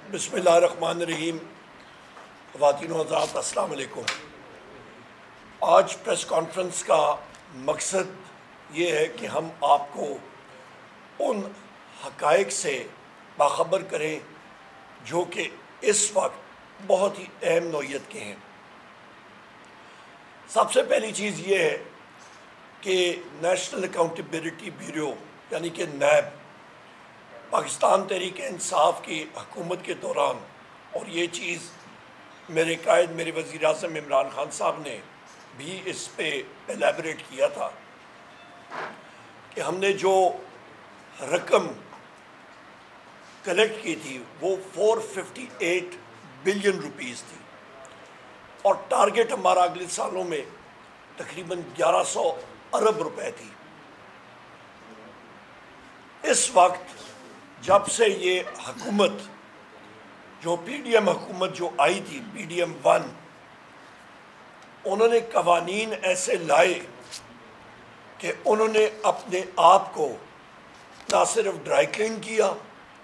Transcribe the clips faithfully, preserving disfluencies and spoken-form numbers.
بسم اللہ الرحمن الرحیم۔ خواتین و حضرات السلام علیکم۔ آج پریس کانفرنس کا مقصد یہ ہے کہ ہم آپ کو ان حقائق سے باخبر کریں جو کہ اس وقت بہت ہی اہم نوعیت کے ہیں۔ سب سے پہلی چیز یہ ہے کہ نیشنل اکاؤنٹیبلٹی بیورو یعنی کہ نیب پاکستان تحریک انصاف کی حکومت کے دوران، اور یہ چیز میرے قائد میرے وزیر اعظم عمران خان صاحب نے بھی اس پہ ایلیبریٹ کیا تھا کہ ہم نے جو رقم کلیکٹ کی تھی وہ four fifty eight billion rupees تھی، اور ٹارگٹ ہمارا اگلے سالوں میں تقریباً گیارہ سو ارب روپے تھی۔ اس وقت جب سے یہ حکومت جو پی ڈی ایم حکومت جو آئی تھی، پی ڈی ایم ون، انہوں نے قوانین ایسے لائے کہ انہوں نے اپنے آپ کو نہ صرف ڈرائی کلین کیا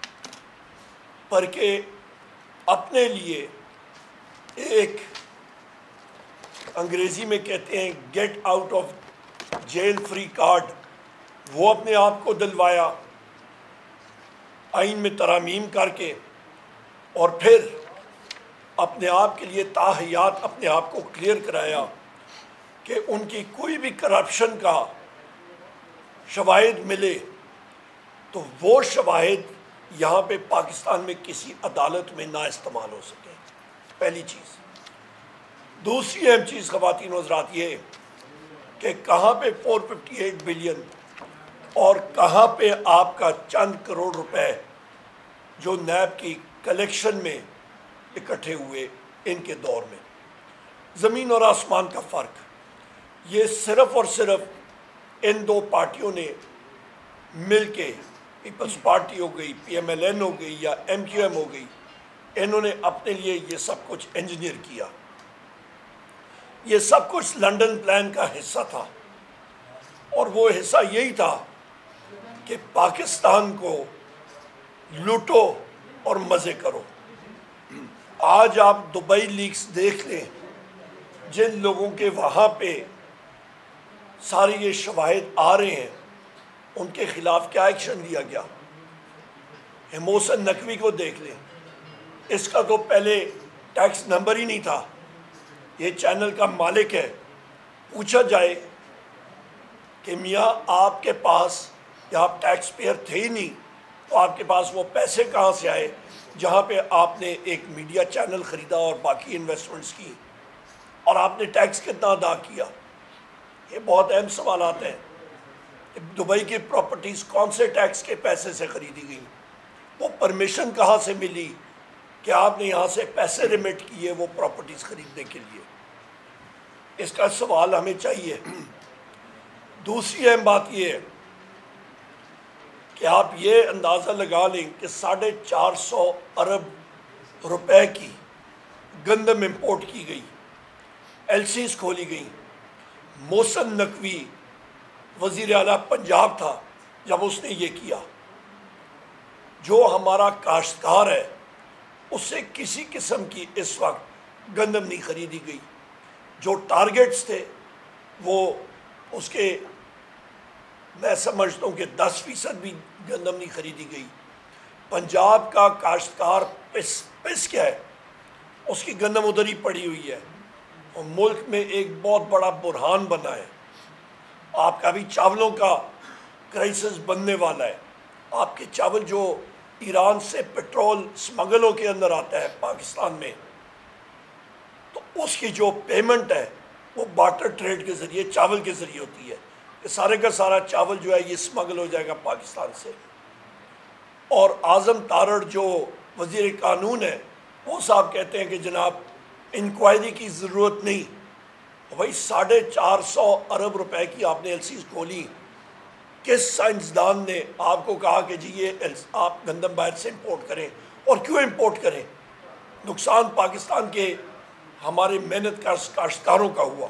بلکہ اپنے لیے ایک انگریزی میں کہتے ہیں get out of jail free card, وہ اپنے آپ کو دلوایا آئین میں ترامیم کر کے، اور پھر اپنے آپ کے لیے تاحیات اپنے آپ کو کلیئر کرایا کہ ان کی کوئی بھی کرپشن کا شواہد ملے تو وہ شواہد یہاں پہ پاکستان میں کسی عدالت میں نہ استعمال ہو سکے۔ پہلی چیز۔ دوسری اہم چیز خواتین و حضرات یہ کہ کہاں پہ فور ففٹی ایٹ بلین اور کہاں پہ آپ کا چند کروڑ روپے جو نیب کی کلیکشن میں اکٹھے ہوئے ان کے دور میں، زمین اور آسمان کا فرق۔ یہ صرف اور صرف ان دو پارٹیوں نے مل کے، پیپلز پارٹی ہو گئی، پی ایم ایل این ہو گئی یا ایم کیو ایم ہو گئی، انہوں نے اپنے لیے یہ سب کچھ انجینئر کیا۔ یہ سب کچھ لنڈن پلان کا حصہ تھا، اور وہ حصہ یہی تھا کہ پاکستان کو لوٹو اور مزے کرو۔ آج آپ دبئی لیکس دیکھ لیں، جن لوگوں کے وہاں پہ سارے یہ شواہد آ رہے ہیں ان کے خلاف کیا ایکشن لیا گیا۔ محسن نقوی کو دیکھ لیں، اس کا تو پہلے ٹیکس نمبر ہی نہیں تھا، یہ چینل کا مالک ہے۔ پوچھا جائے کہ میاں آپ کے پاس، یا آپ ٹیکس پیئر تھے ہی نہیں، تو آپ کے پاس وہ پیسے کہاں سے آئے جہاں پہ آپ نے ایک میڈیا چینل خریدا اور باقی انویسٹمنٹس کی، اور آپ نے ٹیکس کتنا ادا کیا؟ یہ بہت اہم سوالات ہیں۔ دبئی کی پراپرٹیز کون سے ٹیکس کے پیسے سے خریدی گئی؟ وہ پرمیشن کہاں سے ملی کہ آپ نے یہاں سے پیسے ریمٹ کیے وہ پراپرٹیز خریدنے کے لیے؟ اس کا سوال ہمیں چاہیے۔ دوسری اہم بات یہ ہے کہ آپ یہ اندازہ لگا لیں کہ ساڑھے چار سو ارب روپے کی گندم امپورٹ کی گئی، ایل سیز کھولی گئیں۔ محسن نقوی وزیر اعلیٰ پنجاب تھا جب اس نے یہ کیا۔ جو ہمارا کاشتکار ہے اس سے کسی قسم کی اس وقت گندم نہیں خریدی گئی۔ جو ٹارگٹس تھے وہ اس کے میں سمجھتا ہوں کہ دس فیصد بھی گندم نہیں خریدی گئی۔ پنجاب کا کاشتکار پس پس کیا ہے، اس کی گندم ادھر ہی پڑی ہوئی ہے، اور ملک میں ایک بہت بڑا بحران بنا ہے۔ آپ کا بھی چاولوں کا کرائسس بننے والا ہے۔ آپ کے چاول جو ایران سے پیٹرول سمگلوں کے اندر آتا ہے پاکستان میں، تو اس کی جو پیمنٹ ہے وہ بارٹر ٹریڈ کے ذریعے چاول کے ذریعے ہوتی ہے، کہ سارے کا سارا چاول جو ہے یہ سمگل ہو جائے گا پاکستان سے۔ اور اعظم تارڑ جو وزیر قانون ہے وہ صاحب کہتے ہیں کہ جناب انکوائری کی ضرورت نہیں۔ بھائی ساڑھے چار سو ارب روپے کی آپ نے ایل سیز کھولی، کس سائنسدان نے آپ کو کہا کہ جی یہ آپ گندم باہر سے امپورٹ کریں؟ اور کیوں امپورٹ کریں؟ نقصان پاکستان کے ہمارے محنت کاشتکاروں کا ہوا۔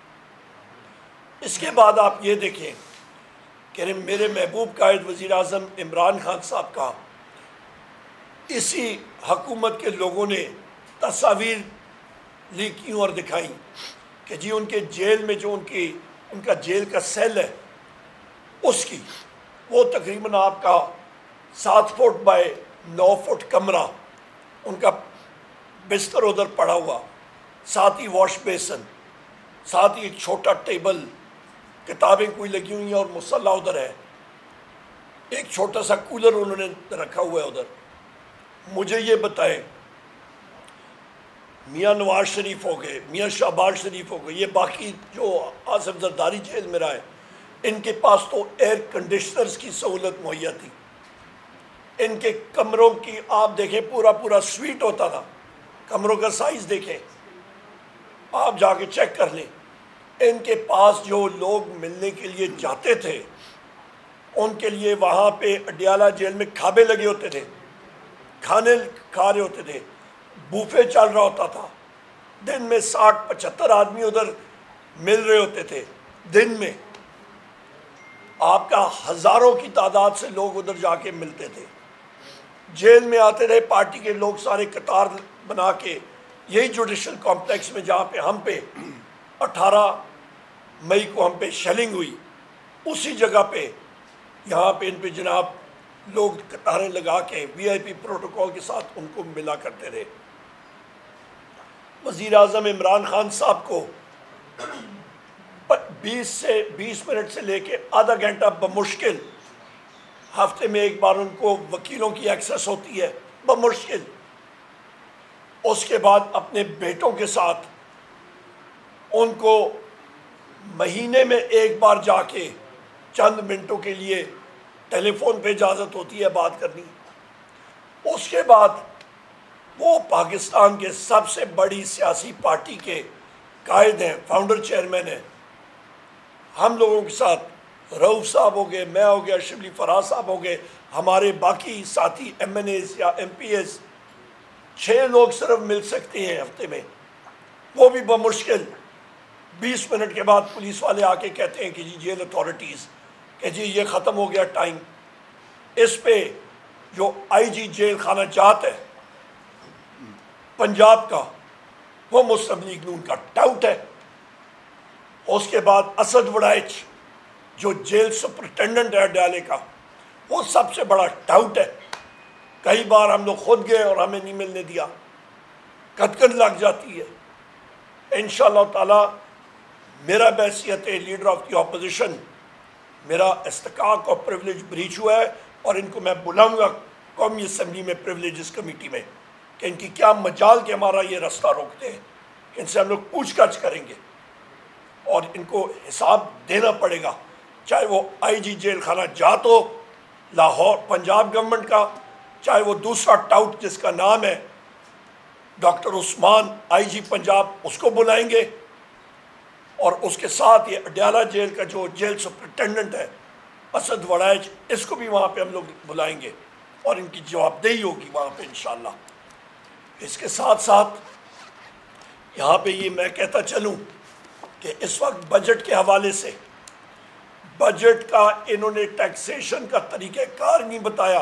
اس کے بعد آپ یہ دیکھیں کہ میرے محبوب قائد وزیر اعظم عمران خان صاحب کا اسی حکومت کے لوگوں نے تصاویر لی کی اور دکھائیں کہ جی ان کے جیل میں جو ان کی ان کا جیل کا سیل ہے اس کی وہ تقریباً آپ کا سات فٹ بائی نو فٹ کمرہ، ان کا بستر ادھر پڑا ہوا، ساتھ ہی واش بیسن، ساتھ ہی ایک چھوٹا ٹیبل، کتابیں کوئی لگی ہوئی ہیں اور مصلی ادھر ہے، ایک چھوٹا سا کولر انہوں نے رکھا ہوا ہے ادھر۔ مجھے یہ بتائیں، میاں نواز شریف ہو گئے، میاں شہباز شریف ہو گئے، یہ باقی جو آصف زرداری جیل میں رہے، ان کے پاس تو ایئر کنڈیشنرز کی سہولت مہیا تھی، ان کے کمروں کی آپ دیکھیں پورا پورا سویٹ ہوتا تھا، کمروں کا سائز دیکھیں، آپ جا کے چیک کر لیں۔ ان کے پاس جو لوگ ملنے کے لیے جاتے تھے ان کے لیے وہاں پہ اڈیالہ جیل میں کھابے لگے ہوتے تھے، کھانے کھا رہے ہوتے تھے، بوفے چل رہا ہوتا تھا، دن میں ساٹھ پچہتر آدمی ادھر مل رہے ہوتے تھے دن میں، آپ کا ہزاروں کی تعداد سے لوگ ادھر جا کے ملتے تھے، جیل میں آتے رہے پارٹی کے لوگ سارے قطار بنا کے، یہی جوڈیشل کمپلیکس میں جہاں پہ ہم پہ اٹھارہ مئی کو ہم پہ شیلنگ ہوئی، اسی جگہ پہ یہاں پہ ان پہ جناب لوگ قطاریں لگا کے وی آئی پی پروٹوکول کے ساتھ ان کو ملا کرتے رہے۔ وزیر اعظم عمران خان صاحب کو بیس سے بیس منٹ سے لے کے آدھا گھنٹہ بمشکل ہفتے میں ایک بار ان کو وکیلوں کی ایکسس ہوتی ہے بمشکل، اس کے بعد اپنے بیٹوں کے ساتھ ان کو مہینے میں ایک بار جا کے چند منٹوں کے لیے ٹیلی فون پہ اجازت ہوتی ہے بات کرنی۔ اس کے بعد وہ پاکستان کے سب سے بڑی سیاسی پارٹی کے قائد ہیں، فاؤنڈر چیئرمین ہیں، ہم لوگوں کے ساتھ رؤوف صاحب ہو گئے، میں ہو گیا، شبلی فراز صاحب ہو گئے، ہمارے باقی ساتھی ایم این ایز یا ایم پی ایز، چھ لوگ صرف مل سکتے ہیں ہفتے میں، وہ بھی بمشکل بیس منٹ کے بعد پولیس والے آ کے کہتے ہیں کہ جی جیل اتھارٹیز کہ جی یہ ختم ہو گیا ٹائم۔ اس پہ جو آئی جی جیل خانہ جات ہے پنجاب کا، وہ مسلم لیگ نون کا ٹاؤٹ ہے۔ اس کے بعد اسد وڑائچ جو جیل سپرنٹینڈنٹ ہے اڈیالے کا، وہ سب سے بڑا ٹاؤٹ ہے، کئی بار ہم لوگ خود گئے اور ہمیں نہیں ملنے دیا، کتکن لگ جاتی ہے۔ انشاءاللہ تعالی میرا بحیثیت لیڈر آف دی اپوزیشن میرا استحقاق اور پریولیج بریچ ہوا ہے، اور ان کو میں بلاؤں گا قومی اسمبلی میں پریولیجز کمیٹی میں کہ ان کی کیا مجال کہ ہمارا یہ راستہ روکتے ہیں، ان سے ہم لوگ پوچھ گچھ کریں گے اور ان کو حساب دینا پڑے گا، چاہے وہ آئی جی جیل خانہ جات ہو لاہور پنجاب گورنمنٹ کا، چاہے وہ دوسرا ٹاؤٹ جس کا نام ہے ڈاکٹر عثمان آئی جی پنجاب، اس کو بلائیں گے، اور اس کے ساتھ یہ اڈیالہ جیل کا جو جیل سپرنٹینڈنٹ ہے اسد وڑائچ، اس کو بھی وہاں پہ ہم لوگ بلائیں گے اور ان کی جواب دہی ہوگی وہاں پہ انشاءاللہ۔ اس کے ساتھ ساتھ یہاں پہ یہ میں کہتا چلوں کہ اس وقت بجٹ کے حوالے سے بجٹ کا انہوں نے ٹیکسیشن کا طریقہ کار نہیں بتایا۔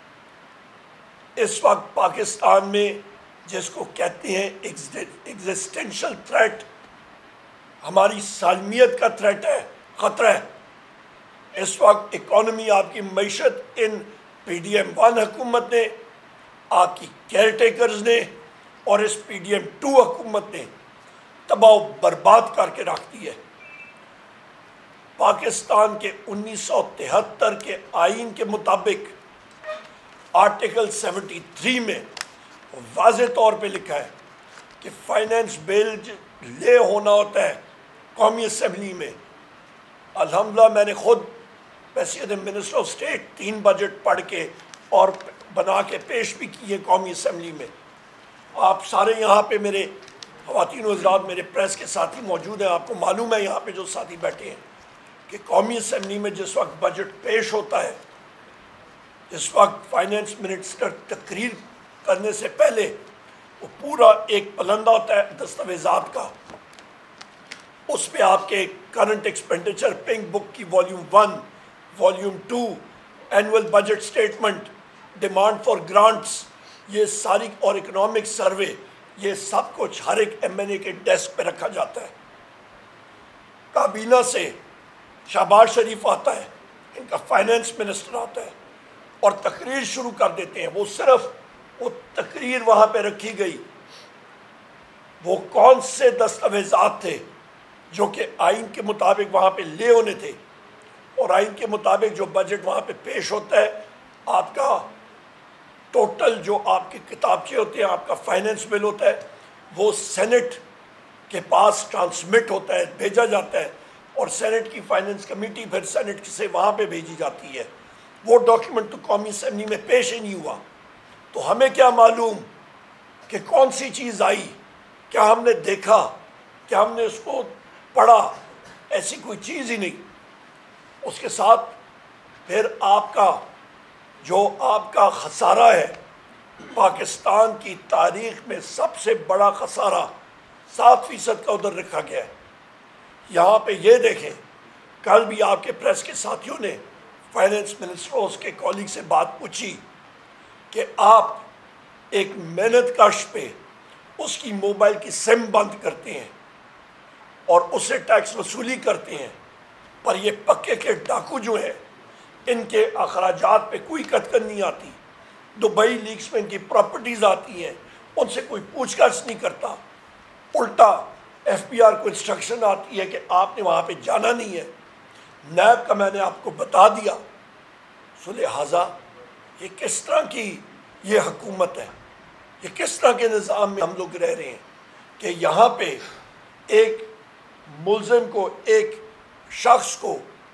اس وقت پاکستان میں جس کو کہتے ہیں ایگزسٹینشل تھریٹ، ہماری سالمیت کا تھریٹ ہے، خطرہ ہے، اس وقت اکانومی آپ کی معیشت ان پی ڈی ایم ون حکومت نے، آپ کی کیئر ٹیکرز نے اور اس پی ڈی ایم ٹو حکومت نے تباہ و برباد کر کے رکھ دی ہے۔ پاکستان کے انیس سو تہتر کے آئین کے مطابق آرٹیکل سیونٹی تھری میں واضح طور پہ لکھا ہے کہ فائنینس بل لے ہونا ہوتا ہے قومی اسمبلی میں۔ الحمدللہ میں نے خود حیثیت منسٹر آف اسٹیٹ تین بجٹ پڑھ کے اور بنا کے پیش بھی کیے قومی اسمبلی میں۔ آپ سارے یہاں پہ میرے خواتین و حضرات میرے پریس کے ساتھی موجود ہیں، آپ کو معلوم ہے یہاں پہ جو ساتھی بیٹھے ہیں کہ قومی اسمبلی میں جس وقت بجٹ پیش ہوتا ہے، اس وقت فائنینس منسٹر تقریر کرنے سے پہلے وہ پورا ایک پلندہ ہوتا ہے دستاویزات کا، اس پہ آپ کے کرنٹ ایکسپینڈیچر پنک بک کی volume one, volume two, annual budget statement, demand for grants, یہ ساری اور اکنامک سروے، یہ سب کچھ ہر ایک ایم این اے کے ڈیسک پہ رکھا جاتا ہے۔ کابینہ سے شہباز شریف آتا ہے، ان کا فائنانس منسٹر آتا ہے اور تقریر شروع کر دیتے ہیں۔ وہ صرف وہ تقریر وہاں پہ رکھی گئی، وہ کون سے دستاویزات تھے جو کہ آئین کے مطابق وہاں پہ لے ہونے تھے، اور آئین کے مطابق جو بجٹ وہاں پہ پیش ہوتا ہے، آپ کا ٹوٹل جو آپ کے کتابچے ہوتے ہیں، آپ کا فائنینس بل ہوتا ہے، وہ سینٹ کے پاس ٹرانسمٹ ہوتا ہے، بھیجا جاتا ہے، اور سینٹ کی فائنینس کمیٹی پھر سینٹ سے وہاں پہ بھیجی جاتی ہے۔ وہ ڈاکیومنٹ تو قومی اسمبلی میں پیش ہی نہیں ہوا، تو ہمیں کیا معلوم کہ کون سی چیز آئی؟ کیا ہم نے دیکھا؟ کیا ہم نے اس کو پڑھا؟ ایسی کوئی چیز ہی نہیں۔ اس کے ساتھ پھر آپ کا جو آپ کا خسارہ ہے، پاکستان کی تاریخ میں سب سے بڑا خسارہ سات فیصد کا ادھر رکھا گیا ہے۔ یہاں پہ یہ دیکھیں، کل بھی آپ کے پریس کے ساتھیوں نے فائنینس منسٹر اور اس کے کولیگ سے بات پوچھی کہ آپ ایک محنت کش پہ اس کی موبائل کی سم بند کرتے ہیں اور اس سے ٹیکس وصولی کرتے ہیں، پر یہ پکے کے ڈاکو جو ہیں، ان کے اخراجات پہ کوئی کتکن نہیں آتی۔ دبئی لیکس میں ان کی پراپرٹیز آتی ہیں، ان سے کوئی پوچھ گچھ نہیں کرتا۔ الٹا ایف بی آر کو انسٹرکشن آتی ہے کہ آپ نے وہاں پہ جانا نہیں ہے۔ نیب کا میں نے آپ کو بتا دیا۔ سو لہٰذا یہ کس طرح کی یہ حکومت ہے، یہ کس طرح کے نظام میں ہم لوگ رہ رہے ہیں کہ یہاں پہ ایک ملزم کو، ایک شخص کو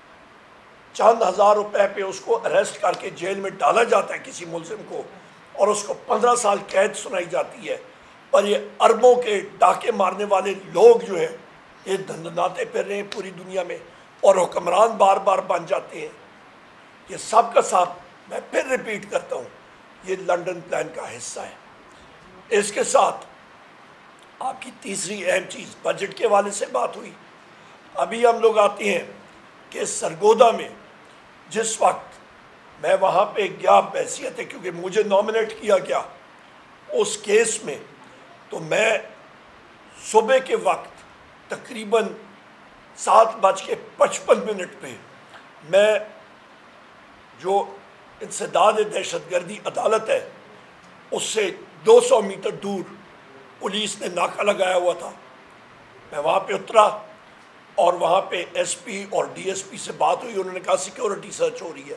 چند ہزار روپے پہ اس کو اریسٹ کر کے جیل میں ڈالا جاتا ہے کسی ملزم کو، اور اس کو پندرہ سال قید سنائی جاتی ہے، پر یہ اربوں کے ڈاکے مارنے والے لوگ جو ہیں یہ دھندناتے پھر رہے ہیں پوری دنیا میں، اور حکمران بار بار بن جاتے ہیں۔ یہ سب کا سب میں پھر ریپیٹ کرتا ہوں، یہ لنڈن پلان کا حصہ ہے۔ اس کے ساتھ آپ کی تیسری اہم چیز بجٹ کے حوالے سے بات ہوئی۔ ابھی ہم لوگ آتے ہیں کہ سرگودا میں جس وقت میں وہاں پہ گیا بحیثیت ہے کیونکہ مجھے نامنیٹ کیا گیا اس کیس میں، تو میں صبح کے وقت تقریباً سات بج کے پچپن منٹ پہ میں جو انسداد دہشت گردی عدالت ہے اس سے دو سو میٹر دور پولیس نے ناکہ لگایا ہوا تھا۔ میں وہاں پہ اترا اور وہاں پہ ایس پی اور ڈی ایس پی سے بات ہوئی، انہوں نے کہا سیکیورٹی سرچ ہو رہی ہے،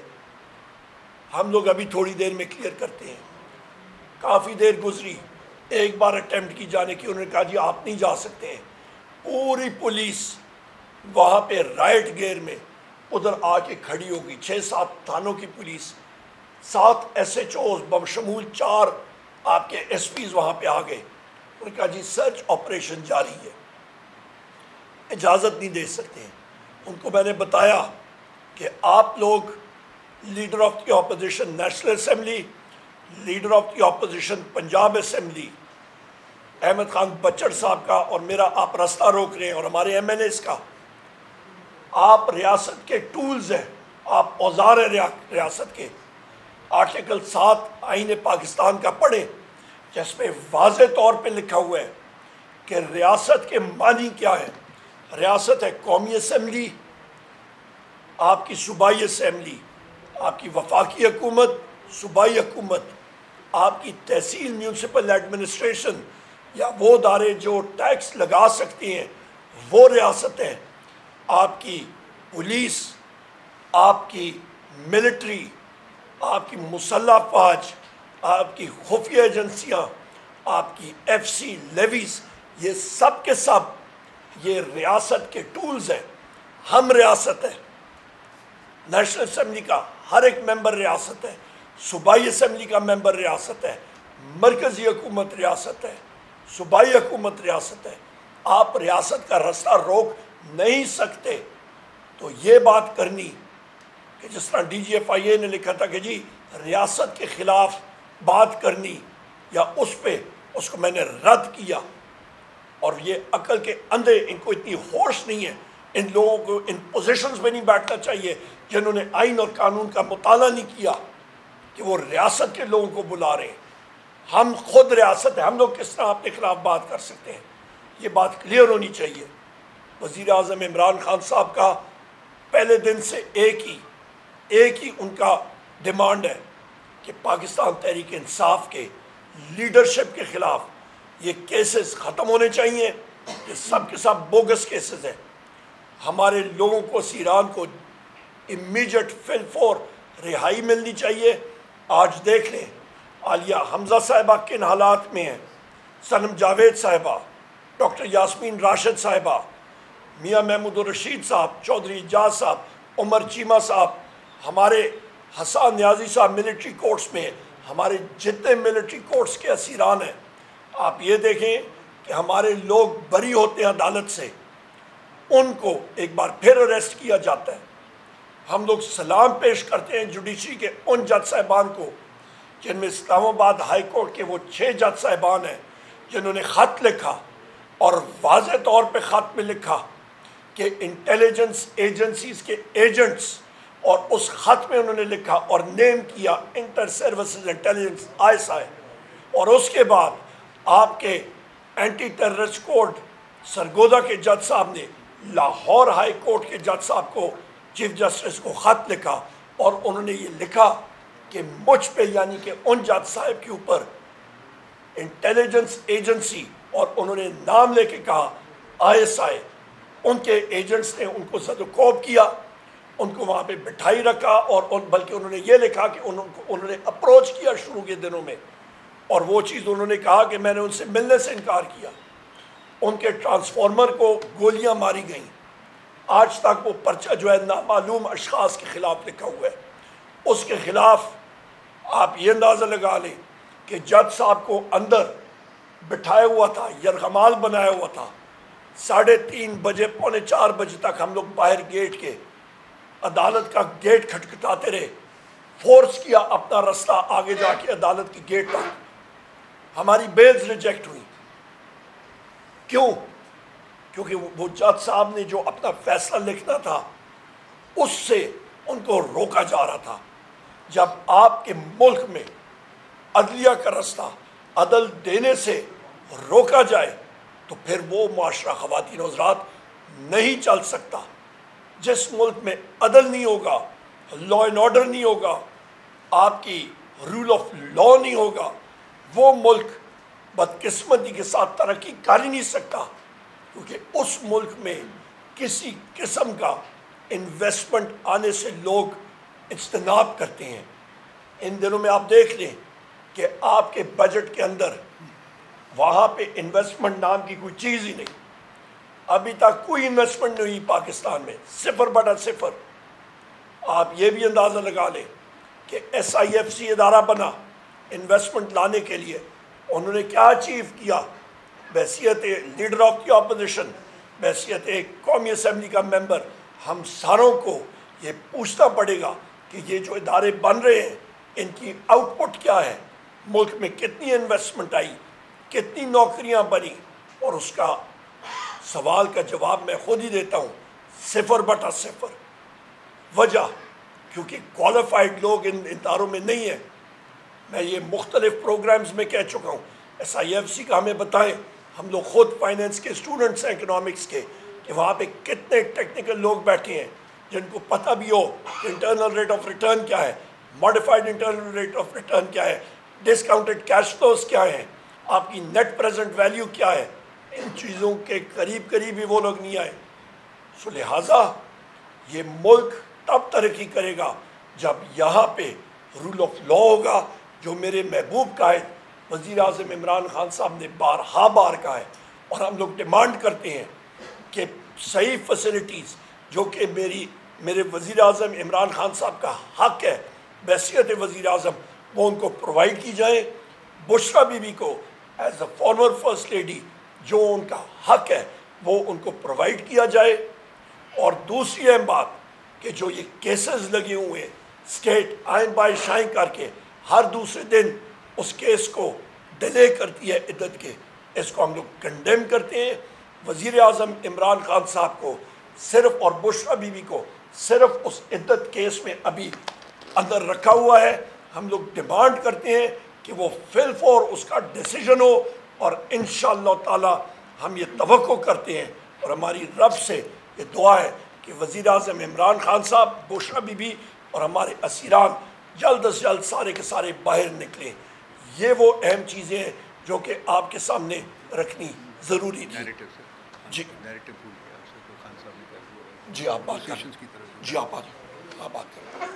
ہم لوگ ابھی تھوڑی دیر میں کلیئر کرتے ہیں۔ کافی دیر گزری، ایک بار اٹیمپٹ کی جانے کی، انہوں نے کہا جی آپ نہیں جا سکتے ہیں۔ پوری پولیس وہاں پہ رائٹ گیئر میں ادھر آ کے کھڑی ہو گئی، چھ سات تھانوں کی پولیس، سات ایس ایچ اوز بشمول چار آپ کے ایس پیز وہاں پہ آ گئے۔ انہوں نے کہا جی سرچ آپریشن جاری ہے، اجازت نہیں دے سکتے ہیں۔ ان کو میں نے بتایا کہ آپ لوگ leader of the opposition national assembly, leader of the opposition Punjab assembly Ahmad Khan Bachar صاحب کا اور میرا آپ راستہ روک رہے ہیں، اور ہمارے ایم این ایز کا، آپ ریاست کے ٹولز ہیں، آپ اوزار ہیں ریاست کے۔ آرٹیکل سات آئین پاکستان کا پڑھیں جس میں واضح طور پہ لکھا ہوا ہے کہ ریاست کے معنی کیا ہے۔ ریاست ہے قومی اسمبلی، آپ کی صوبائی اسمبلی، آپ کی وفاقی حکومت، صوبائی حکومت، آپ کی تحصیل میونسپل ایڈمنسٹریشن یا وہ ادارے جو ٹیکس لگا سکتے ہیں وہ ریاست ہیں، آپ کی پولیس، آپ کی ملٹری، آپ کی مسلح فوج، آپ کی خفیہ ایجنسیاں، آپ کی ایف سی لیویز، یہ سب کے سب یہ ریاست کے ٹولز ہیں۔ ہم ریاست ہیں، نیشنل اسمبلی کا ہر ایک ممبر ریاست ہے، صوبائی اسمبلی کا ممبر ریاست ہے، مرکزی حکومت ریاست ہے، صوبائی حکومت ریاست ہے۔ آپ ریاست کا راستہ روک نہیں سکتے۔ تو یہ بات کرنی کہ جس طرح ڈی جی ایف آئی اے نے لکھا تھا کہ جی ریاست کے خلاف بات کرنی یا اس پہ، اس کو میں نے رد کیا۔ اور یہ عقل کے اندھے، ان کو اتنی ہوش نہیں ہے، ان لوگوں کو ان پوزیشنز میں نہیں بیٹھنا چاہیے جنہوں نے آئین اور قانون کا مطالعہ نہیں کیا کہ وہ ریاست کے لوگوں کو بلا رہے ہیں۔ ہم خود ریاست ہے، ہم لوگ کس طرح اپنے خلاف بات کر سکتے ہیں؟ یہ بات کلیئر ہونی چاہیے۔ وزیر اعظم عمران خان صاحب کا پہلے دن سے ایک ہی ایک ہی ان کا ڈیمانڈ ہے کہ پاکستان تحریک انصاف کے لیڈرشپ کے خلاف یہ کیسز ختم ہونے چاہیے، یہ سب کے سب بوگس کیسز ہیں۔ ہمارے لوگوں کو، سیران کو امیجیٹ فل فور رہائی ملنی چاہیے۔ آج دیکھ لیں عالیہ حمزہ صاحبہ کن حالات میں ہیں، صنم جاوید صاحبہ، ڈاکٹر یاسمین راشد صاحبہ، میاں محمود الرشید صاحب، چودھری اجاز صاحب، عمر چیمہ صاحب، ہمارے حسان نیازی صاحب ملٹری کورٹس میں، ہمارے جتنے ملٹری کورٹس کے اسیران ہیں۔ آپ یہ دیکھیں کہ ہمارے لوگ بری ہوتے ہیں عدالت سے، ان کو ایک بار پھر اریسٹ کیا جاتا ہے۔ ہم لوگ سلام پیش کرتے ہیں جوڈیشری کے ان جج صاحبان کو جن میں اسلام آباد ہائی کورٹ کے وہ چھ جج صاحبان ہیں جنہوں نے خط لکھا، اور واضح طور پہ خط میں لکھا کہ انٹیلیجنس ایجنسیز کے ایجنٹس، اور اس خط میں انہوں نے لکھا اور نیم کیا inter services intelligence I S I, اور اس کے بعد آپ کے اینٹی ٹیررسٹ کوڈ سرگودا کے جج صاحب نے لاہور ہائی کورٹ کے جج صاحب کو، چیف جسٹس کو خط لکھا، اور انہوں نے یہ لکھا کہ مجھ پہ، یعنی کہ ان جج صاحب کے اوپر انٹیلیجنس ایجنسی، اور انہوں نے نام لے کے کہا آئی ایس آئی، ان کے ایجنٹس نے ان کو زد و کوب کیا، ان کو وہاں پہ بٹھائی رکھا، اور ان بلکہ انہوں نے یہ لکھا کہ انہوں کو انہوں نے اپروچ کیا شروع کے دنوں میں، اور وہ چیز انہوں نے کہا کہ میں نے ان سے ملنے سے انکار کیا۔ ان کے ٹرانسفارمر کو گولیاں ماری گئیں۔ آج تک وہ پرچہ جو ہے نامعلوم اشخاص کے خلاف لکھا ہوا ہے۔ اس کے خلاف آپ یہ اندازہ لگا لیں کہ جج صاحب کو اندر بٹھایا ہوا تھا، یرغمال بنایا ہوا تھا۔ ساڑھے تین بجے پونے چار بجے تک ہم لوگ باہر گیٹ کے، عدالت کا گیٹ کھٹکھٹاتے رہے، فورس کیا اپنا رستہ آگے جا کے عدالت کی گیٹ تک۔ ہماری بیلز ریجیکٹ ہوئی۔ کیوں؟ کیونکہ وہ جج صاحب نے جو اپنا فیصلہ لکھنا تھا اس سے ان کو روکا جا رہا تھا۔ جب آپ کے ملک میں عدلیہ کا رستہ عدل دینے سے روکا جائے تو پھر وہ معاشرہ خواتین و حضرات نہیں چل سکتا۔ جس ملک میں عدل نہیں ہوگا، لا اینڈ آرڈر نہیں ہوگا، آپ کی رول آف لا نہیں ہوگا، وہ ملک بدقسمتی کے ساتھ ترقی کر ہی نہیں سکتا، کیونکہ اس ملک میں کسی قسم کا انویسٹمنٹ آنے سے لوگ اجتناب کرتے ہیں۔ ان دنوں میں آپ دیکھ لیں کہ آپ کے بجٹ کے اندر وہاں پہ انویسٹمنٹ نام کی کوئی چیز ہی نہیں۔ ابھی تک کوئی انویسٹمنٹ نہیں ہوئی پاکستان میں، صفر بٹا صفر۔ آپ یہ بھی اندازہ لگا لیں کہ ایس آئی ایف سی ادارہ بنا انویسٹمنٹ لانے کے لیے، انہوں نے کیا اچیو کیا؟ بحیثیت لیڈر آف دی اپوزیشن، بحیثیت ایک قومی اسمبلی کا ممبر، ہم ساروں کو یہ پوچھنا پڑے گا کہ یہ جو ادارے بن رہے ہیں ان کی آؤٹ پٹ کیا ہے، ملک میں کتنی انویسٹمنٹ آئی، کتنی نوکریاں بنی، اور اس کا سوال کا جواب میں خود ہی دیتا ہوں، صفر بٹا صفر۔ وجہ کیونکہ کوالیفائڈ لوگ ان اداروں میں نہیں ہیں۔ میں یہ مختلف پروگرامز میں کہہ چکا ہوں، ایس آئی ایف سی کا ہمیں بتائیں، ہم لوگ خود فائنینس کے اسٹوڈنٹس ہیں، اکنامکس کے، کہ وہاں پہ کتنے ٹیکنیکل لوگ بیٹھے ہیں جن کو پتہ بھی ہو کہ انٹرنل ریٹ آف ریٹرن کیا ہے، modified internal rate of return کیا ہے، ڈسکاؤنٹڈ کیش فلوز کیا ہیں، آپ کی نیٹ پریزنٹ ویلیو کیا ہے۔ ان چیزوں کے قریب قریب ہی وہ لوگ نہیں آئے۔ سو لہٰذا یہ ملک تب ترقی کرے گا جب یہاں پہ رول آف لا ہوگا، جو میرے محبوب قائد وزیر اعظم عمران خان صاحب نے بارہا بار کہا ہے، اور ہم لوگ ڈیمانڈ کرتے ہیں کہ صحیح فیسلٹیز جو کہ میری میرے وزیر اعظم عمران خان صاحب کا حق ہے بحیثیت وزیر اعظم، وہ ان کو پرووائڈ کی جائیں۔ بشرا بی بی کو as a former first lady جو ان کا حق ہے وہ ان کو پرووائڈ کیا جائے۔ اور دوسری اہم بات کہ جو یہ کیسز لگے ہوئے ہیں، اسٹیٹ آئیں بائیں شائیں کر کے ہر دوسرے دن اس کیس کو ڈیلے کرتی ہے عدت کے، اس کو ہم لوگ کنڈیم کرتے ہیں۔ وزیر اعظم عمران خان صاحب کو صرف اور بشرا بی بی کو صرف اس عدت کیس میں ابھی اندر رکھا ہوا ہے۔ ہم لوگ ڈیمانڈ کرتے ہیں کہ وہ فی الفور اس کا ڈیسیجن ہو، اور انشاءاللہ تعالی ہم یہ توقع کرتے ہیں اور ہماری رب سے یہ دعا ہے کہ وزیر اعظم عمران خان صاحب، بشرا بی بی اور ہمارے اسیران جلد از جلد سارے کے سارے باہر نکلیں۔ یہ وہ اہم چیزیں ہیں جو کہ آپ کے سامنے رکھنی ضروری تھی۔ جی جی آپ بات کریں، جی آپ بات آپ بات کریں۔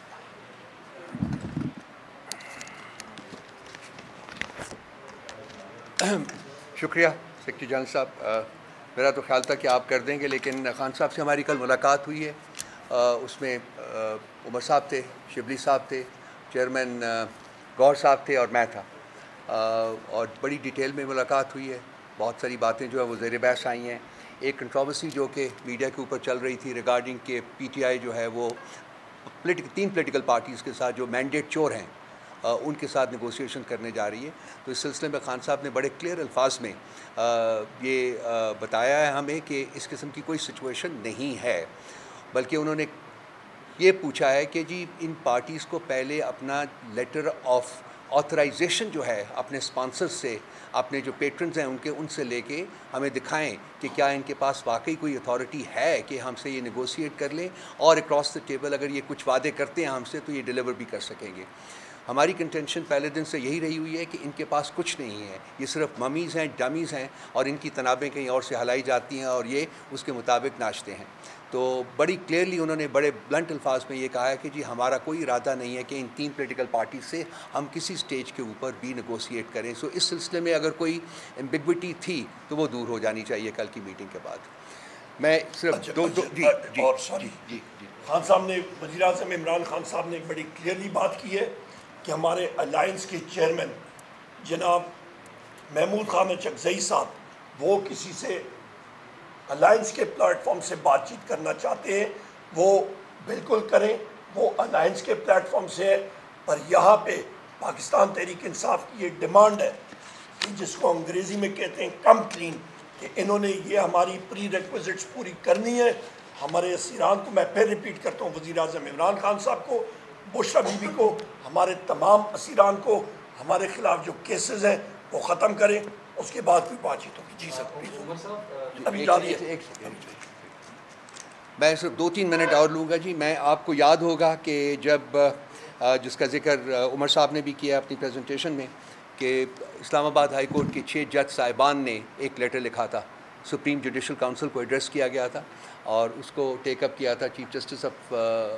شکریہ سیکرٹری جنرل صاحب، میرا تو خیال تھا کہ آپ کر دیں گے، لیکن خان صاحب سے ہماری کل ملاقات ہوئی ہے، اس میں عمر صاحب تھے، شبلی صاحب تھے، چیئرمین گور صاحب تھے اور میں تھا، اور بڑی ڈیٹیل میں ملاقات ہوئی ہے۔ بہت ساری باتیں جو ہے وہ زیر بحث آئی ہیں۔ ایک کنٹروورسی جو کہ میڈیا کے اوپر چل رہی تھی ریگارڈنگ کہ پی ٹی آئی جو ہے وہ تین پولیٹیکل پارٹیز کے ساتھ جو مینڈیٹ چور ہیں ان کے ساتھ نیگوسیشن کرنے جا رہی ہے، تو اس سلسلے میں خان صاحب نے بڑے کلیئر الفاظ میں یہ بتایا ہے ہمیں کہ اس قسم کی کوئی سچویشن نہیں ہے، بلکہ انہوں نے یہ پوچھا ہے کہ جی ان پارٹیز کو پہلے اپنا لیٹر آف آتھرائزیشن جو ہے اپنے اسپانسر سے، اپنے جو پیٹرنز ہیں ان کے ان سے لے کے ہمیں دکھائیں کہ کیا ان کے پاس واقعی کوئی اتھارٹی ہے کہ ہم سے یہ نیگوشیٹ کر لیں، اور اکراس دا ٹیبل اگر یہ کچھ وعدے کرتے ہیں ہم سے تو یہ ڈیلیور بھی کر سکیں گے۔ ہماری کنٹینشن پہلے دن سے یہی رہی ہوئی ہے کہ ان کے پاس کچھ نہیں ہے، یہ صرف ممیز ہیں، ڈمیز ہیں، اور ان کی تنابیں کہیں اور سے ہلائی جاتی ہیں اور یہ اس کے مطابق ناچتے ہیں۔ تو بڑی کلیئرلی انہوں نے بڑے بلنٹ الفاظ میں یہ کہا ہے کہ جی ہمارا کوئی ارادہ نہیں ہے کہ ان تین پولیٹیکل پارٹیز سے ہم کسی سٹیج کے اوپر بھی نیگوشیٹ کریں۔ سو اس سلسلے میں اگر کوئی ایمبیگوٹی تھی تو وہ دور ہو جانی چاہیے کل کی میٹنگ کے بعد۔ میں صرف دو دو جی جی اور سوری جی جی خان صاحب نے، وزیر اعظم عمران خان صاحب نے ایک بڑی کلیئرلی بات کی ہے کہ ہمارے الائنس کے چیئرمین جناب محمود خان چکزئی صاحب وہ کسی سے الائنس کے پلیٹ فارم سے بات چیت کرنا چاہتے ہیں وہ بالکل کریں، وہ الائنس کے پلیٹ فارم سے ہے، پر یہاں پہ پاکستان تحریک انصاف کی یہ ڈیمانڈ ہے کہ جس کو انگریزی میں کہتے ہیں کم کلین، کہ انہوں نے یہ ہماری پری ریکویزٹس پوری کرنی ہے۔ ہمارے اسیران کو میں پھر ریپیٹ کرتا ہوں، وزیر اعظم عمران خان صاحب کو، بشرا بی بی کو، ہمارے تمام اسیران کو، ہمارے خلاف جو کیسز ہیں وہ ختم کریں، اس کے بعد کوئی بات چیت ہوگی۔ جی سر پلیز ابھی جاری ہے۔ میں صرف دو تین منٹ اور لوں گا جی۔ میں آپ کو یاد ہوگا کہ جب جس کا ذکر عمر صاحب نے بھی کیا اپنی پریزنٹیشن میں کہ اسلام آباد ہائی کورٹ کے چھ جج صاحبان نے ایک لیٹر لکھا تھا، سپریم جوڈیشل کونسل کو ایڈریس کیا گیا تھا، اور اس کو ٹیک اپ کیا تھا chief justice of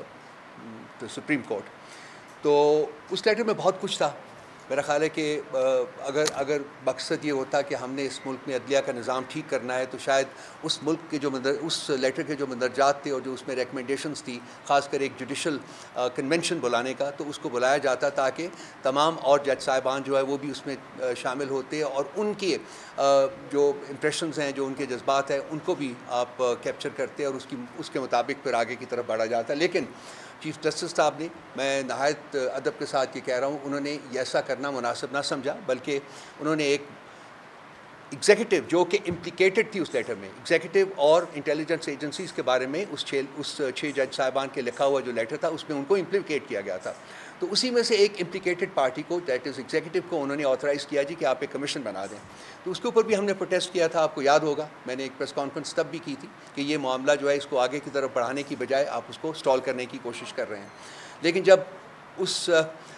supreme court. تو اس لیٹر میں بہت کچھ تھا۔ میرا خیال ہے کہ اگر اگر مقصد یہ ہوتا کہ ہم نے اس ملک میں عدلیہ کا نظام ٹھیک کرنا ہے تو شاید اس ملک کے جو مندر اس لیٹر کے جو مندرجات تھے اور جو اس میں ریکمنڈیشنز تھی، خاص کر ایک جوڈیشل کنونشن بلانے کا، تو اس کو بلایا جاتا تاکہ تمام اور جج صاحبان جو ہے وہ بھی اس میں شامل ہوتے اور ان کے جو امپریشنز ہیں، جو ان کے جذبات ہیں، ان کو بھی آپ کیپچر کرتے اور اس کی اس کے مطابق پھر آگے کی طرف بڑھا جاتا۔ لیکن چیف جسٹس صاحب نے، میں نہایت ادب کے ساتھ یہ کہہ رہا ہوں، انہوں نے ایسا کرنا مناسب نہ سمجھا، بلکہ انہوں نے ایک ایگزیکٹو جو کہ امپلیکیٹڈ تھی اس لیٹر میں، ایگزیکٹو اور انٹیلیجنس ایجنسیز کے بارے میں اس چھ اس چھ جج صاحبان کے لکھا ہوا جو لیٹر تھا اس میں ان کو امپلیکیٹ کیا گیا تھا۔ تو اسی میں سے ایک امپلیکیٹڈ پارٹی کو، دیٹ از ایگزیکٹو کو، انہوں نے آتھرائز کیا جی کہ آپ ایک کمیشن بنا دیں۔ تو اس کے اوپر بھی ہم نے پروٹیسٹ کیا تھا، آپ کو یاد ہوگا، میں نے ایک پریس کانفرنس تب بھی کی تھی کہ یہ معاملہ جو ہے اس کو آگے کی طرف بڑھانے کی بجائے آپ اس کو اسٹال کرنے کی کوشش کر رہے ہیں۔ لیکن جب اس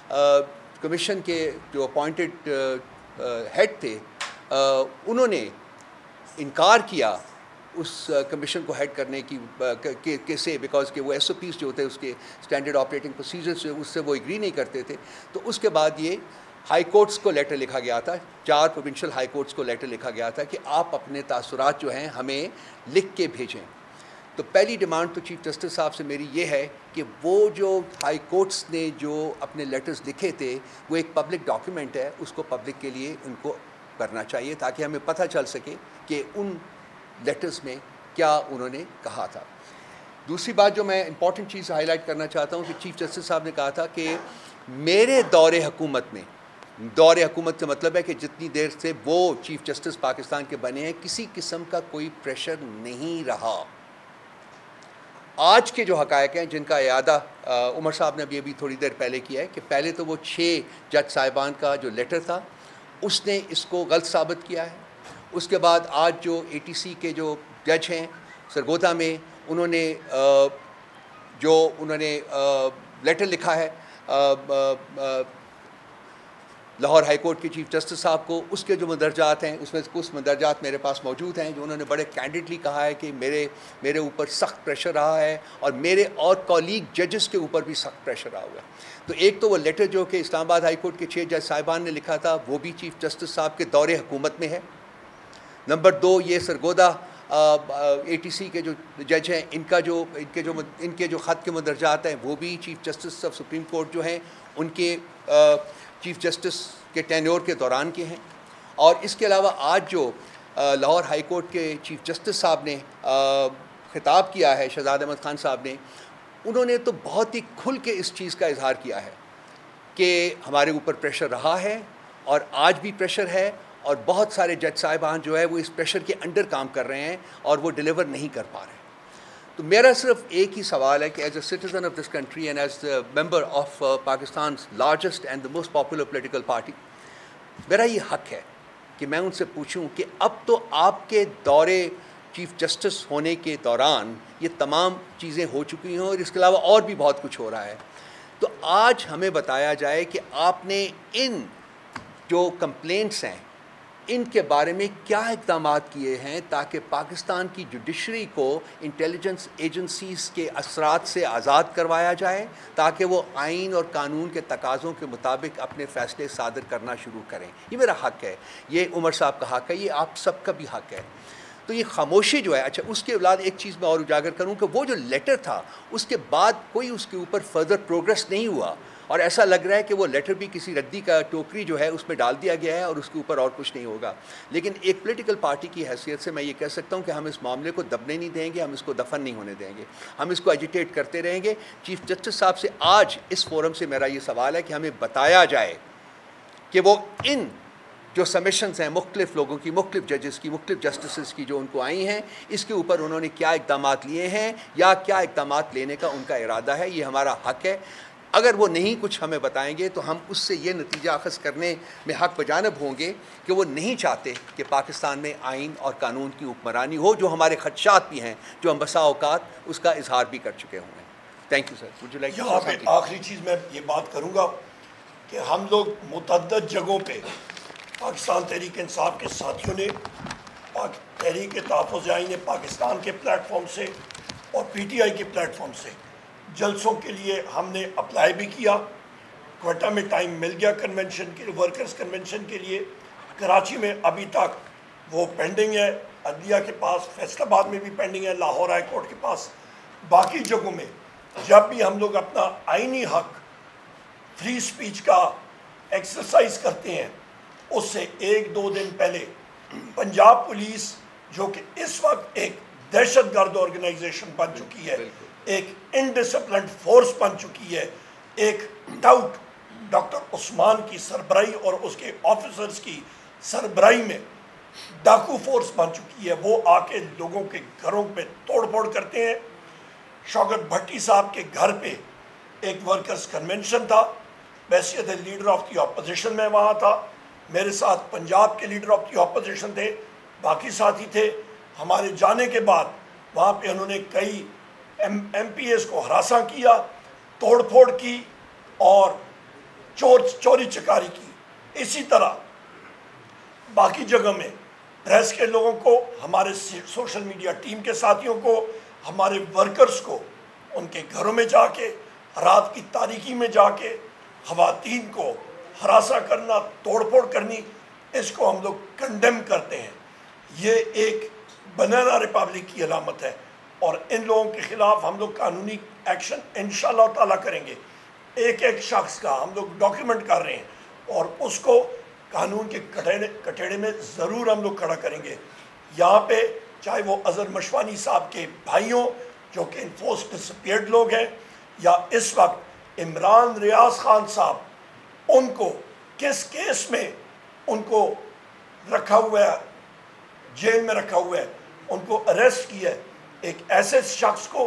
کمیشن کے جو اپوائنٹڈ ہیڈ تھے انہوں نے انکار کیا اس کمیشن کو ہیڈ کرنے کی کیسے، بیکاز کہ وہ ایس او پیز جو ہوتے ہیں اس کے اسٹینڈرڈ آپریٹنگ پروسیجرز جو اس سے وہ ایگری نہیں کرتے تھے، تو اس کے بعد یہ ہائی کورٹس کو لیٹر لکھا گیا تھا، چار پروونشل ہائی کورٹس کو لیٹر لکھا گیا تھا کہ آپ اپنے تاثرات جو ہیں ہمیں لکھ کے بھیجیں۔ تو پہلی ڈیمانڈ تو چیف جسٹس صاحب سے میری یہ ہے کہ وہ جو ہائی کورٹس نے جو اپنے لیٹرز لکھے تھے وہ ایک پبلک ڈاکیومنٹ ہے، اس کو پبلک کے لیے ان کو کرنا چاہیے تاکہ ہمیں پتہ چل سکے کہ ان لیٹرز میں کیا انہوں نے کہا تھا۔ دوسری بات جو میں امپورٹنٹ چیز ہائی لائٹ کرنا چاہتا ہوں کہ چیف جسٹس صاحب نے کہا تھا کہ میرے دور حکومت میں، دور حکومت کا مطلب ہے کہ جتنی دیر سے وہ چیف جسٹس پاکستان کے بنے ہیں کسی قسم کا کوئی پریشر نہیں رہا، آج کے جو حقائق ہیں جن کا اعادہ عمر صاحب نے ابھی ابھی تھوڑی دیر پہلے کیا ہے کہ پہلے تو وہ چھ جج صاحبان کا جو لیٹر تھا اس نے اس کو غلط ثابت کیا ہے. اس کے بعد آج جو اے ٹی سی کے جو جج ہیں سرگودا میں, انہوں نے جو انہوں نے لیٹر لکھا ہے لاہور ہائی کورٹ کے چیف جسٹس صاحب کو, اس کے جو مندرجات ہیں اس میں کچھ مندرجات میرے پاس موجود ہیں جو انہوں نے بڑے کینڈیڈلی کہا ہے کہ میرے میرے اوپر سخت پریشر رہا ہے اور میرے اور کولیگ ججز کے اوپر بھی سخت پریشر رہا ہوا ہے. تو ایک تو وہ لیٹر جو کہ اسلام آباد ہائی کورٹ کے چھ جج صاحبان نے لکھا تھا وہ بھی چیف جسٹس صاحب کے دور حکومت میں ہے. نمبر دو, یہ سرگودا اے ٹی سی کے جو جج ہیں ان کا جو ان کے جو ان کے جو خط کے مندرجات ہیں وہ بھی chief justice of supreme court جو ہیں ان کے چیف جسٹس کے ٹینیور کے دوران کے ہیں. اور اس کے علاوہ آج جو لاہور ہائی کورٹ کے چیف جسٹس صاحب نے خطاب کیا ہے شہزاد احمد خان صاحب نے, انہوں نے تو بہت ہی کھل کے اس چیز کا اظہار کیا ہے کہ ہمارے اوپر پریشر رہا ہے اور آج بھی پریشر ہے, اور بہت سارے جج صاحبان جو ہے وہ اس پریشر کے انڈر کام کر رہے ہیں اور وہ ڈیلیور نہیں کر پا رہے. تو میرا صرف ایک ہی سوال ہے کہ as a citizen of this country and as the member of Pakistan's largest and the most popular political party, میرا یہ حق ہے کہ میں ان سے پوچھوں کہ اب تو آپ کے دورے چیف جسٹس ہونے کے دوران یہ تمام چیزیں ہو چکی ہیں اور اس کے علاوہ اور بھی بہت کچھ ہو رہا ہے, تو آج ہمیں بتایا جائے کہ آپ نے ان جو کمپلینٹس ہیں ان کے بارے میں کیا اقدامات کیے ہیں تاکہ پاکستان کی جوڈیشری کو انٹیلیجنس ایجنسیز کے اثرات سے آزاد کروایا جائے تاکہ وہ آئین اور قانون کے تقاضوں کے مطابق اپنے فیصلے صادر کرنا شروع کریں. یہ میرا حق ہے, یہ عمر صاحب کا حق ہے, یہ آپ سب کا بھی حق ہے. تو یہ خاموشی جو ہے, اچھا اس کے بعد ایک چیز میں اور اجاگر کروں کہ وہ جو لیٹر تھا اس کے بعد کوئی اس کے اوپر فردر پروگریس نہیں ہوا, اور ایسا لگ رہا ہے کہ وہ لیٹر بھی کسی ردی کا ٹوکری جو ہے اس میں ڈال دیا گیا ہے اور اس کے اوپر اور کچھ نہیں ہوگا. لیکن ایک پولیٹیکل پارٹی کی حیثیت سے میں یہ کہہ سکتا ہوں کہ ہم اس معاملے کو دبنے نہیں دیں گے, ہم اس کو دفن نہیں ہونے دیں گے, ہم اس کو ایجیٹیٹ کرتے رہیں گے. چیف جسٹس صاحب سے آج اس فورم سے میرا یہ سوال ہے کہ ہمیں بتایا جائے کہ وہ ان جو سمیشنز ہیں مختلف لوگوں کی, مختلف ججز کی, مختلف جسٹسز کی جو ان کو آئی ہیں, اس کے اوپر انہوں نے کیا اقدامات لیے ہیں یا کیا اقدامات لینے کا ان کا ارادہ ہے. یہ ہمارا حق ہے. اگر وہ نہیں کچھ ہمیں بتائیں گے تو ہم اس سے یہ نتیجہ اخذ کرنے میں حق بجانب ہوں گے کہ وہ نہیں چاہتے کہ پاکستان میں آئین اور قانون کی حکمرانی ہو, جو ہمارے خدشات بھی ہیں, جو ہم بسا اوقات اس کا اظہار بھی کر چکے ہوں گے. Thank you sir. Would you like to یہاں پہ آخری چیز میں یہ بات کروں گا کہ ہم لوگ متعدد جگہوں پہ پاکستان تحریک انصاف کے ساتھیوں نے تحریک تحفظ آئین پاکستان کے پلیٹ فارم سے اور پی ٹی آئی کے پلیٹ فارم سے جلسوں کے لیے ہم نے اپلائی بھی کیا. کوئٹہ میں ٹائم مل گیا کنونشن کے ورکرز کنونشن کے لیے. کراچی میں ابھی تک وہ پینڈنگ ہے, عدلیہ کے پاس, فیصل آباد میں بھی پینڈنگ ہے, لاہور ہائی کورٹ کے پاس. باقی جگہوں میں جب بھی ہم لوگ اپنا آئینی حق فری سپیچ کا ایکسرسائز کرتے ہیں, اس سے ایک دو دن پہلے پنجاب پولیس جو کہ اس وقت ایک دہشت گرد آرگنائزیشن بن چکی ہے, ایک انڈسپلنڈ فورس بن چکی ہے, ایک ٹاؤٹ ڈاکٹر عثمان کی سربراہی اور اس کے آفیسرز کی سربراہی میں ڈاکو فورس بن چکی ہے, وہ آ کے لوگوں کے گھروں پہ توڑ پھوڑ کرتے ہیں. شوکت بھٹی صاحب کے گھر پہ ایک ورکرز کنونشن تھا, بحیثیت لیڈر آف دی اپوزیشن میں وہاں تھا, میرے ساتھ پنجاب کے لیڈر آف دی اپوزیشن تھے, باقی ساتھی تھے. ہمارے جانے کے بعد وہاں پہ انہوں نے کئی ایم ایم پی ایس کو ہراساں کیا, توڑ پھوڑ کی اور چور چوری چکاری کی. اسی طرح باقی جگہ میں پریس کے لوگوں کو, ہمارے سوشل میڈیا ٹیم کے ساتھیوں کو, ہمارے ورکرز کو ان کے گھروں میں جا کے, رات کی تاریکی میں جا کے خواتین کو ہراساں کرنا, توڑ پھوڑ کرنی, اس کو ہم لوگ کنڈیم کرتے ہیں. یہ ایک بنانا ریپبلک کی علامت ہے اور ان لوگوں کے خلاف ہم لوگ قانونی ایکشن انشاءاللہ تعالیٰ کریں گے. ایک ایک شخص کا ہم لوگ ڈاکیومنٹ کر رہے ہیں اور اس کو قانون کے کٹہرے کٹہرے میں ضرور ہم لوگ کھڑا کریں گے. یہاں پہ چاہے وہ اظہر مشوانی صاحب کے بھائیوں جو کہ انفورس ڈسپیئرڈ لوگ ہیں, یا اس وقت عمران ریاض خان صاحب, ان کو کس کیس میں ان کو رکھا ہوا ہے, جیل میں رکھا ہوا ہے, ان کو اریسٹ کیا ہے. ایک ایسے شخص کو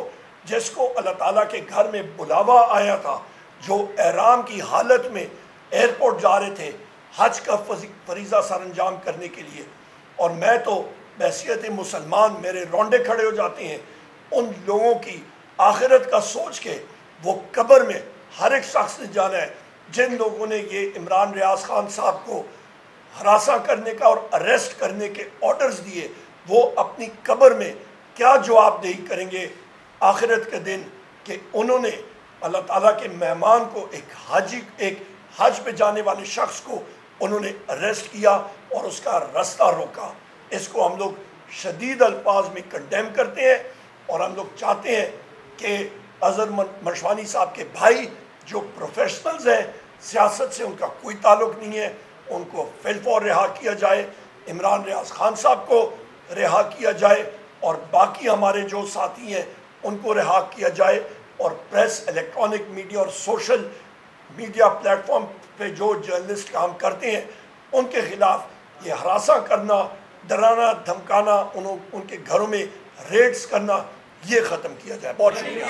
جس کو اللہ تعالیٰ کے گھر میں بلاوا آیا تھا، جو احرام کی حالت میں ایئرپورٹ جا رہے تھے حج کا فریضہ سر انجام کرنے کے لیے، اور میں تو بحیثیت مسلمان میرے رونڈے کھڑے ہو جاتے ہیں ان لوگوں کی آخرت کا سوچ کے۔ وہ قبر میں ہر ایک شخص نے جانا ہے، جن لوگوں نے یہ عمران ریاض خان صاحب کو ہراساں کرنے کا اور اریسٹ کرنے کے آرڈرز دیے، وہ اپنی قبر میں کیا جواب دہی کریں گے آخرت کے دن کہ انہوں نے اللہ تعالیٰ کے مہمان کو، ایک حاجی، ایک حج پہ جانے والے شخص کو انہوں نے اریسٹ کیا اور اس کا راستہ روکا۔ اس کو ہم لوگ شدید الفاظ میں کنڈیم کرتے ہیں، اور ہم لوگ چاہتے ہیں کہ اظہر مشوانی صاحب کے بھائی جو پروفیشنلز ہیں، سیاست سے ان کا کوئی تعلق نہیں ہے، ان کو فی الفور رہا کیا جائے، عمران ریاض خان صاحب کو رہا کیا جائے، اور باقی ہمارے جو ساتھی ہیں ان کو رہا کیا جائے، اور پریس، الیکٹرانک میڈیا اور سوشل میڈیا پلیٹ فارم پہ جو جرنلسٹ کام کرتے ہیں ان کے خلاف یہ ہراساں کرنا، ڈرانا دھمکانا، انہوں ان کے گھروں میں ریڈز کرنا، یہ ختم کیا جائے۔ بہت شکریہ۔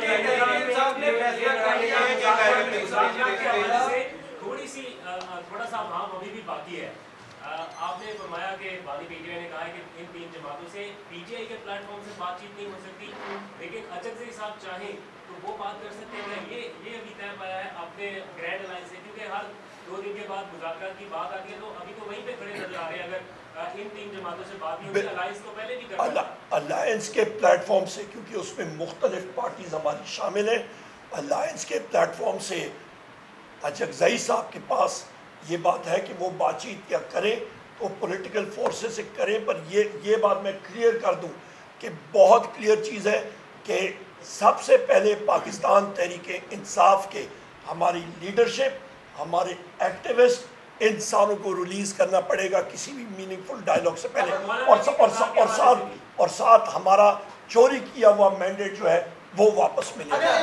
تھوڑی سی تھوڑا سا عوام ابھی بھی باقی ہے۔ آپ نے فرمایا کہ بانی پی ٹی آئی نے کہا ہے کہ ان تین جماعتوں سے پی ٹی آئی کے پلیٹ فارم سے بات چیت نہیں ہو سکتی، لیکن اچکزئی صاحب چاہیں تو وہ بات کر سکتے ہیں۔ یہ یہ ابھی طے پایا ہے اپنے گرینڈ الائنس سے، کیونکہ ہر دو دن کے بعد مذاکرات کی بات آتی ہے، تو ابھی تو وہیں پہ کھڑے نظر آ رہے ہیں۔ اگر ان تین جماعتوں سے بات نہیں ہوئی، الائنس تو پہلے بھی کرنا تھا۔ الائنس کے پلیٹ فارم سے، کیونکہ اس میں مختلف پارٹیز ہماری شامل ہیں، الائنس کے پلیٹ فارم سے اچکزئی صاحب کے پاس یہ بات ہے کہ وہ بات چیت کیا کریں تو پولیٹیکل فورسز سے کریں، پر یہ یہ بات میں کلیئر کر دوں کہ بہت کلیئر چیز ہے کہ سب سے پہلے پاکستان تحریک انصاف کے ہماری لیڈرشپ، ہمارے ایکٹیوسٹ، ان ساروں کو ریلیز کرنا پڑے گا کسی بھی میننگ فل ڈائلاگ سے پہلے، اور اور اور ساتھ اور ساتھ ہمارا چوری کیا ہوا مینڈیٹ جو ہے وہ واپس ملے گا۔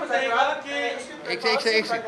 ایک سے ایک سے ایک سے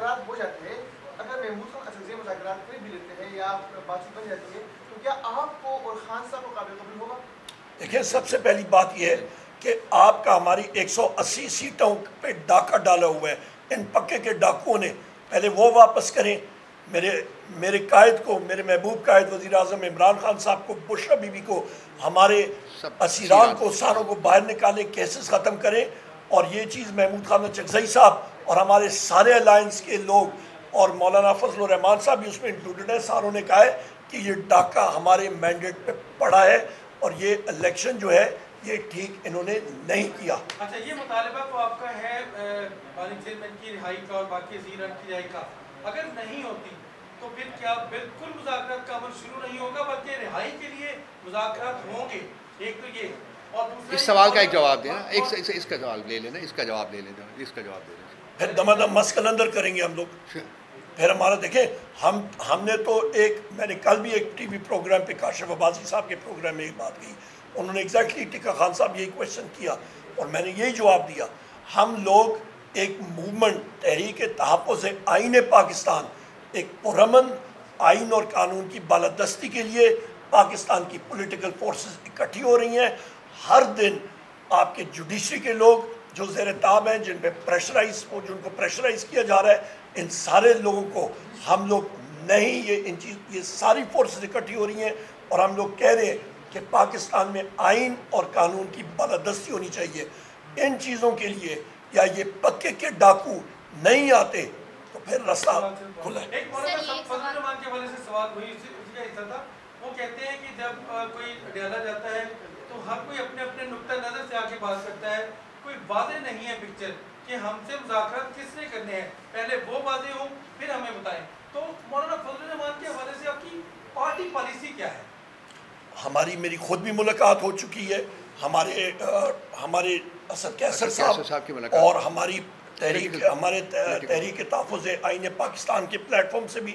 اگر محمود خان اچکزئی مذاکرات کر بھی لیتے ہیں یا بات چیت بن جاتی ہے تو کیا آپ کو اور خان صاحب کو قابل قبول ہوگا؟ دیکھیں، سب سے پہلی بات یہ ہے کہ آپ کا ہماری ایک سو اسی سیٹوں پہ ڈاکہ ڈالا ہوا ہے، ان پکے کے ڈاکوؤں نے پہلے وہ واپس کریں۔ میرے میرے قائد کو، میرے محبوب قائد وزیر اعظم عمران خان صاحب کو، بشرا بی بی کو، ہمارے اسیران کو، ساروں کو باہر نکالیں، کیسز ختم کریں، اور یہ چیز محمود خان اچکزئی صاحب اور ہمارے سارے الائنس کے لوگ اور مولانا فضل الرحمان صاحب بھی اس میں انکلوڈڈ ہیں، ساروں نے کہا ہے کہ یہ ڈاکہ ہمارے مینڈیٹ پہ پڑا ہے اور یہ الیکشن جو ہے یہ ٹھیک انہوں نے نہیں کیا۔ اچھا، یہ مطالبہ تو آپ کا ہے بالغ چیئرمین کی رہائی کا اور باقی وزیران کی رہائی کا، اگر نہیں ہوتی تو پھر کیا بالکل مذاکرات کا عمل شروع نہیں ہوگا بلکہ رہائی کے لیے مذاکرات ہوں گے؟ ایک تو یہ، اور دوسرا اس سوال کا ایک جواب دینا، ایک سے اس کا جواب لے لینا، اس کا جواب لے لینا، اس کا جواب دے لینا، پھر دما دم مسکل اندر کریں گے ہم لوگ۔ پھر ہمارا دیکھیں، ہم ہم نے تو ایک، میں نے کل بھی ایک ٹی وی پروگرام پہ کاشف عباسی صاحب کے پروگرام میں ایک بات کہی، انہوں نے ایگزیکٹلی ٹکا خان صاحب یہی کویشچن کیا اور میں نے یہی جواب دیا۔ ہم لوگ ایک موومنٹ، تحریک تحفظ آئین پاکستان، ایک پرامن آئین اور قانون کی بالادستی کے لیے پاکستان کی پولیٹیکل فورسز اکٹھی ہو رہی ہیں۔ ہر دن آپ کے جوڈیشری کے لوگ جو زیر تاب ہیں، جن پہ پریشرائز جن کو پریشرائز کیا جا رہا ہے، ان سارے لوگوں کو ہم لوگ نہیں، یہ ان چیز یہ ساری فورسز اکٹھی ہو رہی ہیں اور ہم لوگ کہہ رہے ہیں کہ پاکستان میں آئین اور قانون کی بالادستی ہونی چاہیے۔ ان چیزوں کے لیے یا یہ پکے کے ڈاکو نہیں آتے تو پھر راستہ کھلا ہے۔ ایک مولانا صاحب فضل الرحمان کے حوالے سے سوال ہوئی، اسی کا حصہ تھا۔ وہ کہتے ہیں کہ جب کوئی ڈالا جاتا ہے تو ہر کوئی اپنے اپنے نقطہ نظر سے آگے بات کرتا ہے، کوئی واضح نہیں ہے پکچر کہ ہم سے مذاکرات کس نے کرنے ہیں، پہلے وہ واضح ہوں پھر ہمیں بتائیں۔ تو مولانا فضل الرحمان کے حوالے سے آپ کی پارٹی پالیسی کیا ہے؟ ہماری میری خود بھی ملاقات ہو چکی ہے، ہمارے ہمارے اسد کیسر صاحب اور ہماری تحریک ہمارے تحریک تحفظ آئین پاکستان کے پلیٹ فارم سے بھی،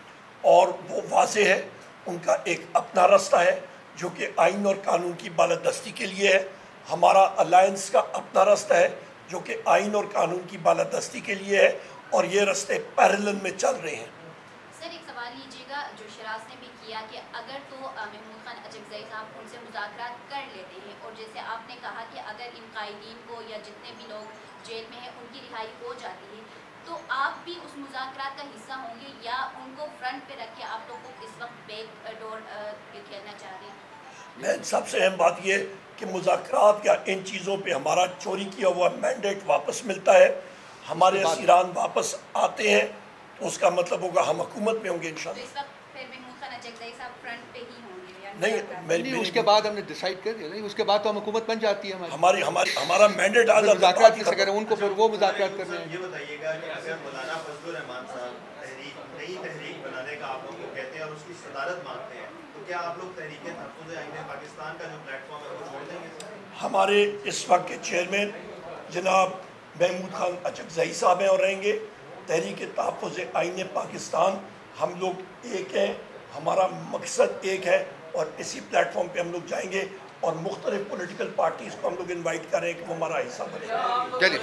اور وہ واضح ہے، ان کا ایک اپنا راستہ ہے جو کہ آئین اور قانون کی بالادستی کے لیے ہے، ہمارا الائنس کا اپنا راستہ ہے جو کہ آئین اور قانون کی بالادستی کے لیے ہے، اور یہ راستے پیرلل میں چل رہے ہیں۔ سر ایک سوال لیجیے گا جو شراز نے بھی کیا کہ اگر تو محمود خان اچکزئی صاحب ان سے مذاکرات کر لیتے ہیں اور جیسے آپ نے کہا کہ اگر ان قائدین کو یا جتنے بھی لوگ جیل میں ہیں ان کی رہائی ہو جاتی ہے تو آپ بھی اس مذاکرات کا حصہ ہوں گے یا ان کو فرنٹ پہ رکھ کے آپ لوگ کو اس وقت بیک ڈور کھیلنا چاہ رہے ہیں؟ میں سب سے اہم بات یہ کہ مذاکرات یا ان چیزوں پہ ہمارا چوری کیا ہوا مینڈیٹ واپس ملتا ہے، ہمارے اسیران واپس آتے ہیں تو اس کا مطلب ہوگا ہم حکومت میں ہوں گے انشاءاللہ۔ اس وقت پھر محمود خان اچکزئی صاحب فرنٹ پہ ہی ہوں گے؟ نہیں، اس کے بعد ہم نے ڈیسائیڈ کر دیا، اس کے بعد تو ہم حکومت بن جاتی ہے ہماری ہماری ہمارا مینڈیٹ آ مذاکرات کس کریں ان کو پھر وہ مذاکرات کرنے ہیں۔ یہ بتائیے گا کہ اگر مولانا فضل الرحمان صاحب تحریک نئی تحریک بنانے کا آپ لوگوں کو کہتے ہیں اور اس کی صدارت مانگتے ہیں تو کیا آپ لوگ تحریک تحفظ آئین پاکستان کا جو پلیٹ فارم ہے وہ چھوڑ دیں گے؟ ہمارے اس وقت کے چیئرمین جناب محمود خان اچکزئی صاحب ہیں اور رہیں گے۔ تحریک تحفظ آئین پاکستان ہم لوگ ایک ہیں، ہمارا مقصد ایک ہے اور اسی پلیٹ فارم پہ ہم لوگ جائیں گے اور مختلف پولیٹیکل پارٹیز کو ہم لوگ انوائٹ کریں کہ وہ ہمارا حصہ بنے۔ چلیے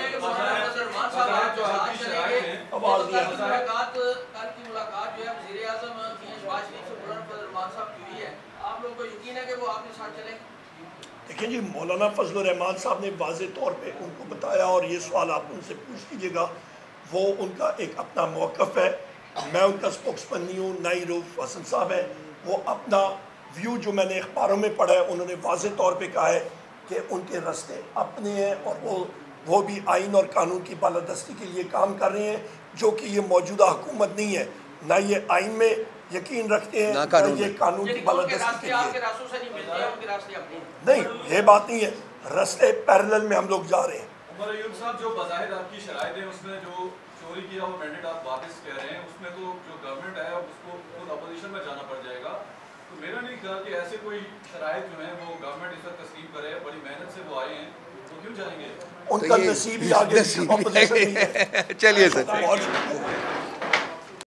آواز دیا دیکھیں جی، مولانا فضل الرحمان صاحب نے واضح طور پہ ان کو بتایا اور یہ سوال آپ ان سے پوچھ لیجیے گا، وہ ان کا ایک اپنا موقف ہے، میں ان کا سپوکسمن نہیں ہوں، نہ ہی روف حسن صاحب ہے۔ وہ اپنا ویو جو میں نے اخباروں میں پڑھا ہے انہوں نے واضح طور پہ کہا ہے کہ ان کے راستے اپنے ہیں اور وہ وہ بھی آئین اور قانون کی بالادستی کے لیے کام کر رہے ہیں، جو کہ یہ موجودہ حکومت نہیں ہے، نہ یہ آئین میں یقین رکھتے ہیں نہ یہ قانون کی بالادستی کے لیے۔ نہیں، یہ بات نہیں ہے، راستے پیرلل میں ہم لوگ جا رہے ہیں۔ عمر ایوب صاحب، جو بظاہر آپ کی شرائط ہیں اس میں جو چوری کیا وہ مینڈیٹ آپ واپس کہہ رہے ہیں، اس میں تو جو گورنمنٹ ہے اس کو خود اپوزیشن میں جانا پڑ جائے گا، تو میرا نہیں خیال کہ ایسے کوئی شرائط جو ہیں وہ گورنمنٹ اس وقت تسلیم کرے، بڑی محنت سے وہ آئے ہیں تو کیوں جائیں گے؟ ان کا نصیب ہی آگے، چلیے سر۔